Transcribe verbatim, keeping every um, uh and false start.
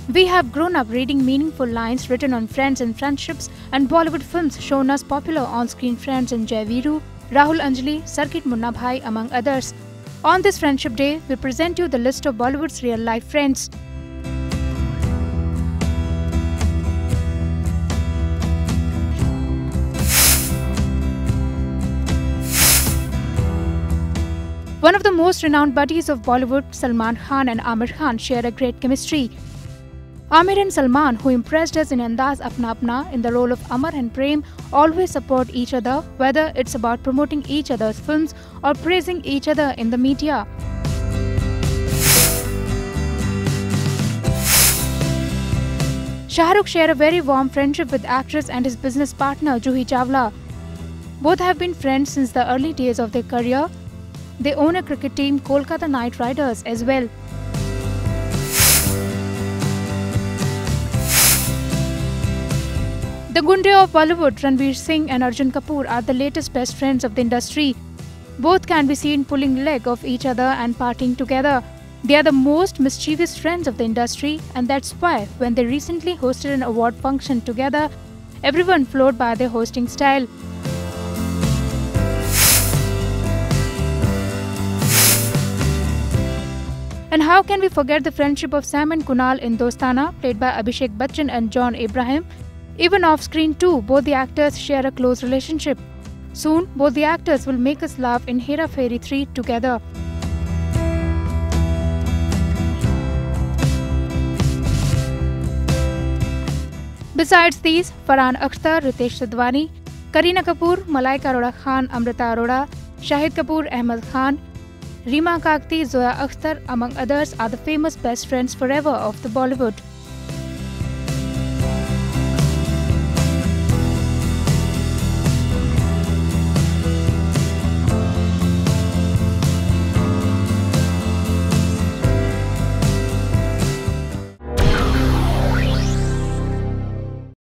We have grown up reading meaningful lines written on friends and friendships, and Bollywood films shown us popular on-screen friends in Jai Veeru, Rahul Anjali, Circuit Munna Bhai, among others. On this Friendship Day, we present you the list of Bollywood's real-life friends. One of the most renowned buddies of Bollywood, Salman Khan and Aamir Khan, share a great chemistry. Aamir and Salman, who impressed us in Andaz Apna Apna in the role of Amar and Prem, always support each other, whether it's about promoting each other's films or praising each other in the media. Shah Rukh share a very warm friendship with actress and his business partner Juhi Chawla. Both have been friends since the early days of their career. They own a cricket team, Kolkata Knight Riders, as well. The Gunde of Bollywood, Ranveer Singh and Arjun Kapoor, are the latest best friends of the industry. Both can be seen pulling leg of each other and partying together. They are the most mischievous friends of the industry, and that's why when they recently hosted an award function together, everyone floored by their hosting style. And how can we forget the friendship of Sam and Kunal in Dostana, played by Abhishek Bachchan and John Abraham? Even off-screen too, both the actors share a close relationship. Soon, both the actors will make us laugh in Hera Pheri three together. Besides these, Farhan Akhtar, Ritesh Sidhwani, Kareena Kapoor, Malaika Arora Khan, Amrita Arora, Shahid Kapoor, Ahmed Khan, Reema Kagti, Zoya Akhtar, among others, are the famous best friends forever of the Bollywood.